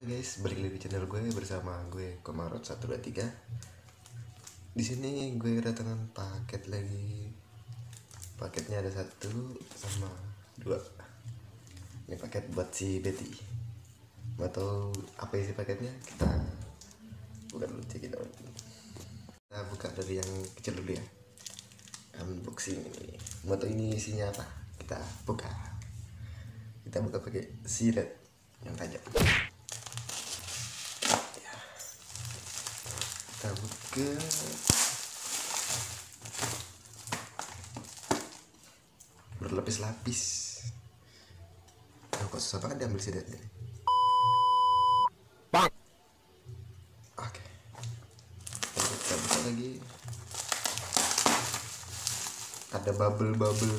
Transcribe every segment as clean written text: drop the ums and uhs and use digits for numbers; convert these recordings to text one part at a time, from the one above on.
Guys, balik lagi di channel gue bersama gue Komarot 123. Di sini gue kedatangan paket lagi. Paketnya ada 1 sama 2. Ini paket buat si Betty. Mau tahu apa isi paketnya? Kita buka dulu, cek it out. Kita buka dari yang kecil dulu ya. Unboxing ini. Mau tahu ini isinya apa? Kita buka. Kita buka pakai silet yang tajam. Kita buka. Berlapis-lapis. Kok susah banget diambil siletnya. Oke. Kita buka lagi. Ada bubble.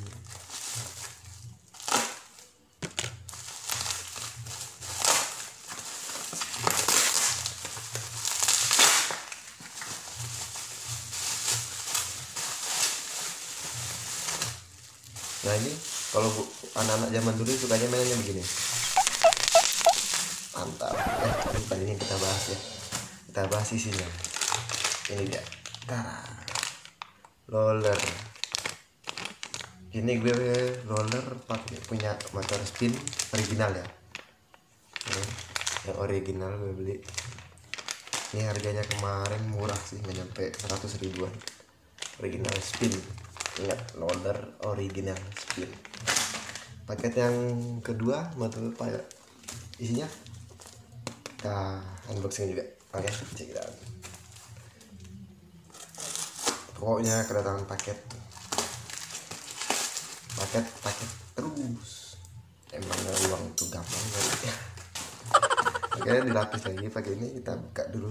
Nah ini kalau anak-anak zaman dulu sukanya mainnya begini. Mantap. Bukan ini kita bahas ya. Kita bahas isinya. Ini dia. Roller. Ini gue roller pakai punya motor spin original ya. Ini, yang original gue beli. Ini harganya kemarin murah sih, nggak nyampe 100 ribuan. Original spin. Ingat, roller original spin. Paket yang kedua mau tahu apa isinya? Kita unboxing juga. Oke, cek it out. Pokoknya kedatangan paket terus. Emang uang tuh gampang banget ya. Oke, dilapis lagi pakai ini. Kita buka dulu.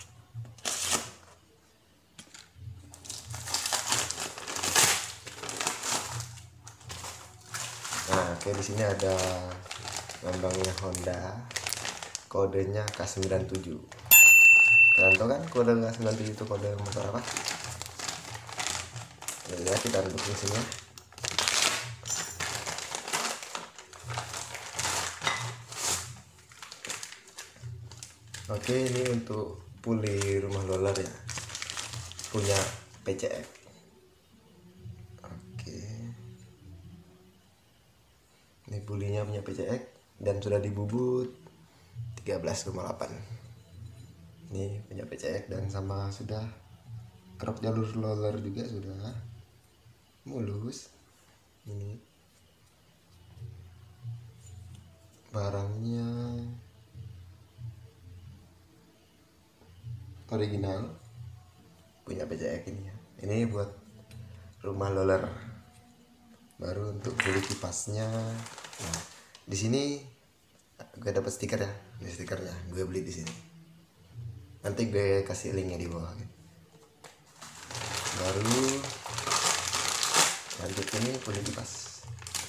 Nah, oke, di sini ada lambangnya Honda, kodenya K97. Kalian tahu kan kode K97 itu kode motor apa? Ya, kita unboxing sini. Oke, ini untuk puli rumah roller ya, punya PCX. Ini bulinya punya PCX dan sudah dibubut 13,8. Ini punya PCX dan sama sudah kerok jalur roller juga sudah mulus. Ini barangnya original punya PCX ini ya. Ini buat rumah roller. Baru untuk beli kipasnya. Nah, di sini gue dapat stiker ya. Ini stikernya gue beli di sini. Nanti gue kasih linknya di bawah. Baru lanjut ini puli kipas.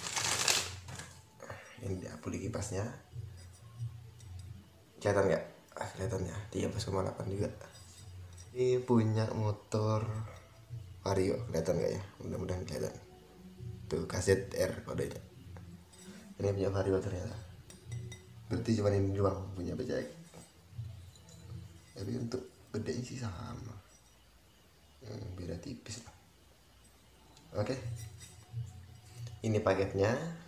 Ini dia puli kipasnya. Kelihatan nggak? Kelihatannya 13,8 juga. Ini punya motor Vario. Kelihatan nggak ya? Mudah-mudahan kelihatan. Tuh KZR kodenya. Ini punya Vario ternyata. Berarti cuma ini doang punya PCX. Tapi untuk bedanya sih sama. Beda tipis lah. Oke. Ini paketnya.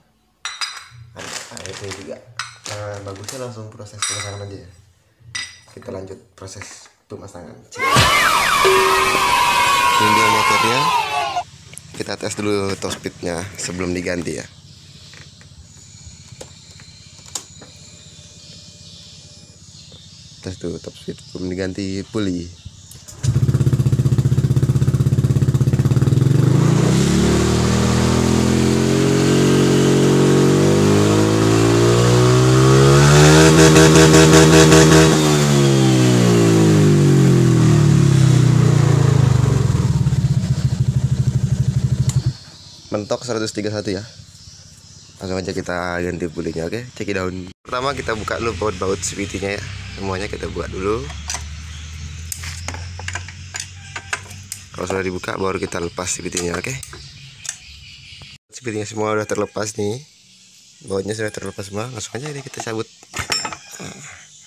Ada ini juga. Nah, bagusnya langsung proses pemasangan aja ya. Kita lanjut proses pemasangan. Ini dia motornya. Kita tes dulu top speednya sebelum diganti ya. Tes dulu top speed sebelum diganti puli. Mentok 131 ya. Langsung aja kita ganti pulinya. Oke, check it down. Pertama kita buka dulu baut-baut CVT-nya ya. Semuanya kita buka dulu. Kalau sudah dibuka baru kita lepas CVT-nya. Oke. CVT-nya semua udah terlepas nih. Bautnya sudah terlepas semua. Langsung aja ini kita cabut.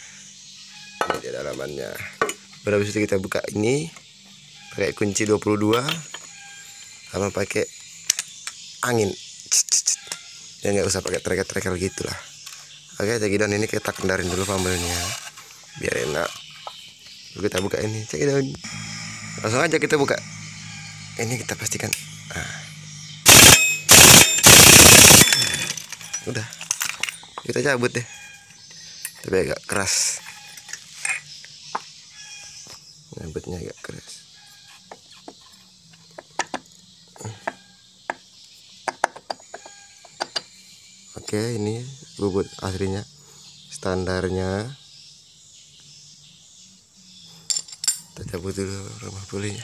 dia dalamannya. Habis itu kita buka ini pakai kunci 22 sama pakai angin. Ya nggak usah pakai tracker gitulah. Oke, cekidot ini kita kendarin dulu pambelnya biar enak. Lalu kita buka ini, cekidot. Langsung aja kita buka. Ini kita pastikan. Nah. Udah. Kita cabut deh. Tapi agak keras. Nyabutnya agak keras. Oke, ini bubut aslinya, standarnya. Kita cabut dulu rumah pulinya.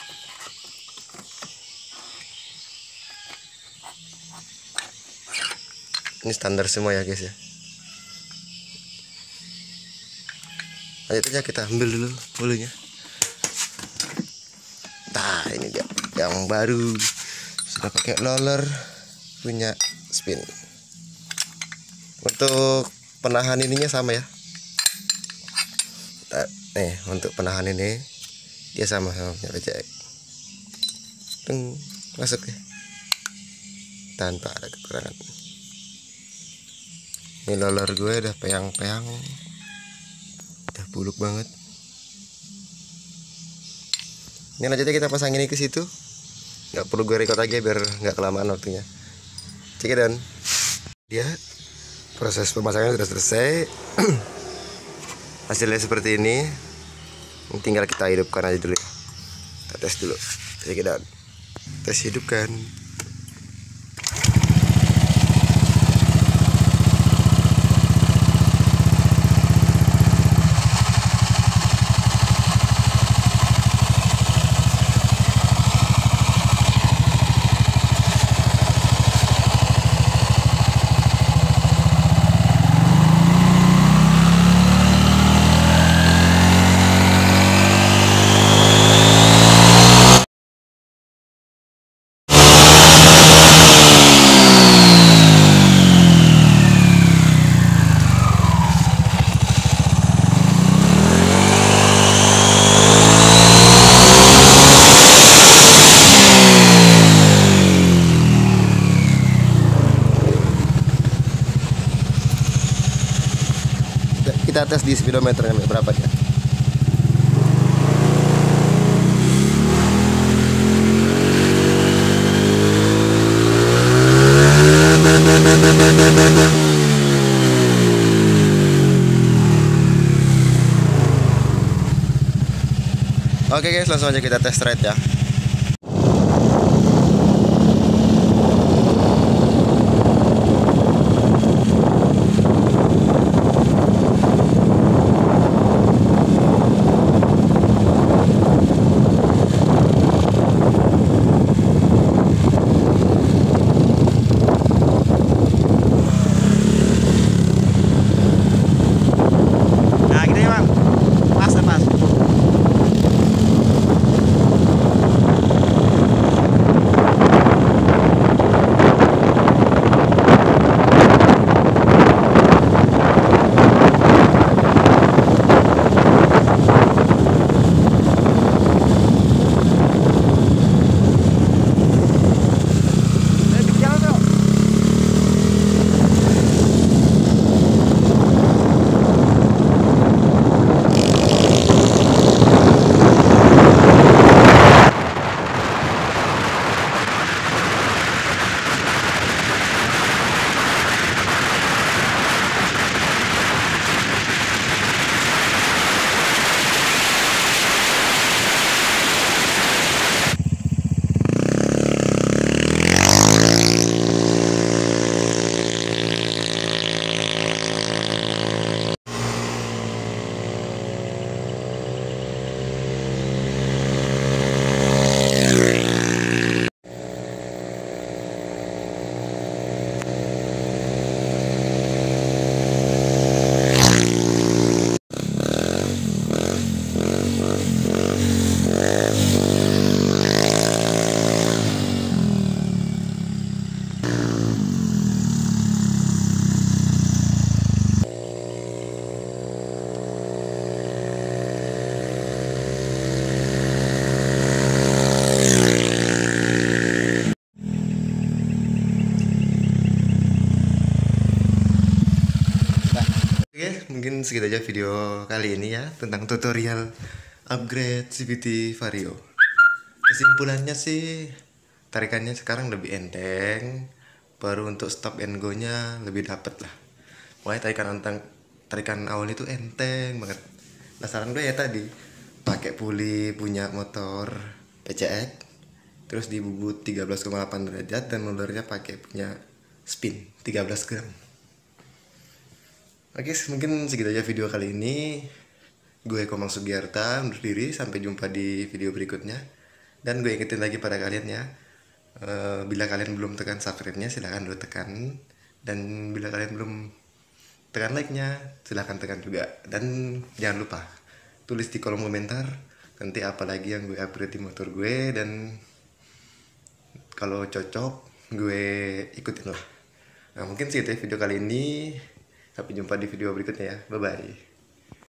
Ini standar semua ya guys ya. Lanjut aja kita ambil dulu bulunya. Nah, ini dia yang baru, sudah pakai roller, punya spin. Untuk penahan ininya sama ya. Nah, nih untuk penahan ini dia sama punya reject. Masuk ya, tanpa ada kekurangan. Ini roller gue udah peyang-peyang, udah buluk banget. Ini aja kita pasang ini ke situ, nggak perlu gue record lagi biar nggak kelamaan waktunya. Cek dan dia proses pemasangan sudah selesai. Hasilnya seperti ini. Tinggal kita hidupkan aja dulu ya. Kita tes dulu. Cek dan tes hidupkan. Kita tes di speedometernya berapa dia. Oke guys, langsung aja kita tes ride ya. mungkin segitu aja video kali ini ya, tentang tutorial upgrade CVT Vario. Kesimpulannya sih, tarikannya sekarang lebih enteng, baru untuk stop and go nya lebih dapet lah. Pokoknya tarikan awal itu enteng banget. Nah saran gue ya tadi, pakai puli punya motor PCX, terus dibubut 13,8 derajat dan moldernya pakai punya spin 13 gram. Oke, mungkin segitu aja video kali ini. Gue Komang Sugiarta undur diri, sampai jumpa di video berikutnya. Dan gue ingetin lagi pada kalian ya, bila kalian belum tekan subscribe-nya silahkan dulu tekan. Dan bila kalian belum tekan like-nya silahkan tekan juga. Dan jangan lupa tulis di kolom komentar nanti apa lagi yang gue upgrade di motor gue, dan kalau cocok gue ikutin lah. Nah mungkin segitu ya video kali ini. Sampai jumpa di video berikutnya ya. Bye bye.